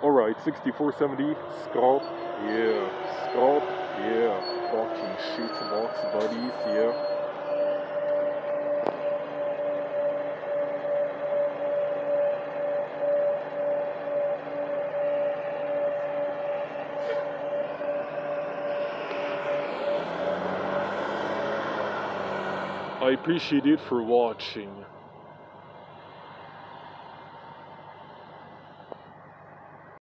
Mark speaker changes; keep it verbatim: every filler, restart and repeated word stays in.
Speaker 1: Alright, sixty-four seventy, scalp, yeah, scalp, yeah, fucking shit box buddies, yeah. I appreciate it for watching.